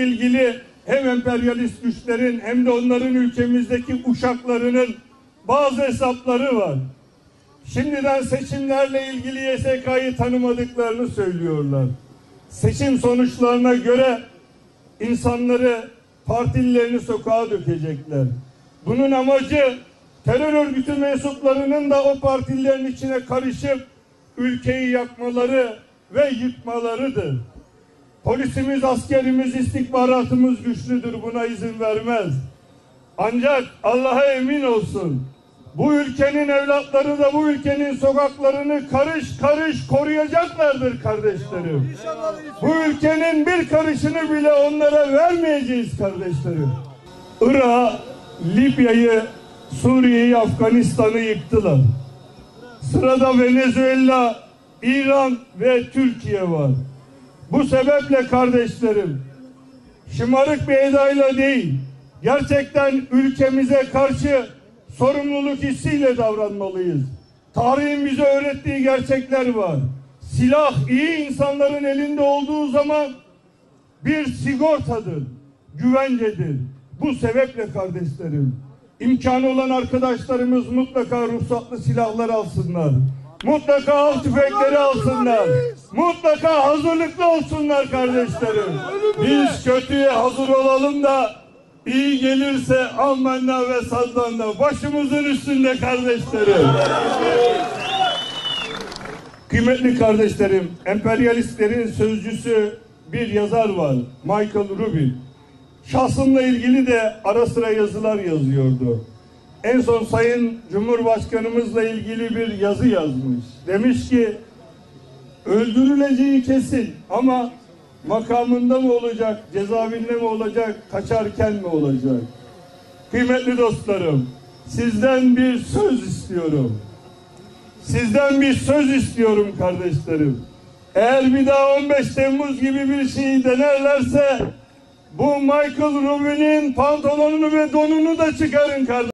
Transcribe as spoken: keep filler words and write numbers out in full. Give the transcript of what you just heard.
ilgili hem emperyalist güçlerin hem de onların ülkemizdeki uşaklarının bazı hesapları var. Şimdiden seçimlerle ilgili Y S K'yı tanımadıklarını söylüyorlar. Seçim sonuçlarına göre insanları, partililerini sokağa dökecekler. Bunun amacı terör örgütü mensuplarının da o partilerin içine karışıp ülkeyi yakmaları ve yıkmalarıdır. Polisimiz, askerimiz, istihbaratımız güçlüdür. Buna izin vermez. Ancak Allah'a emin olsun, bu ülkenin evlatları da bu ülkenin sokaklarını karış karış koruyacaklardır kardeşlerim. Bu ülkenin bir karışını bile onlara vermeyeceğiz kardeşlerim. Irak'ı, Libya'yı, Suriye'yi, Afganistan'ı yıktılar. Sırada Venezuela, İran ve Türkiye var. Bu sebeple kardeşlerim, şımarık bir edayla değil, gerçekten ülkemize karşı sorumluluk hissiyle davranmalıyız. Tarihin bize öğrettiği gerçekler var. Silah iyi insanların elinde olduğu zaman bir sigortadır, güvencedir. Bu sebeple kardeşlerim, imkanı olan arkadaşlarımız mutlaka ruhsatlı silahlar alsınlar. Mutlaka av tüfekleri alsınlar. Mutlaka hazırlıklı olsunlar kardeşlerim. Biz kötüye hazır olalım da iyi gelirse Almanlar ve Sazlanlar başımızın üstünde kardeşlerim. Kıymetli kardeşlerim, emperyalistlerin sözcüsü bir yazar var, Michael Rubin. Şahsımla ilgili de ara sıra yazılar yazıyordu. En son Sayın Cumhurbaşkanımızla ilgili bir yazı yazmış. Demiş ki, öldürüleceği kesin ama makamında mı olacak, cezaevinde mi olacak, kaçarken mi olacak? Kıymetli dostlarım, sizden bir söz istiyorum. Sizden bir söz istiyorum kardeşlerim. Eğer bir daha on beş Temmuz gibi bir şeyi denerlerse bu Michael Rubin'in pantolonunu ve donunu da çıkarın kardeşlerim.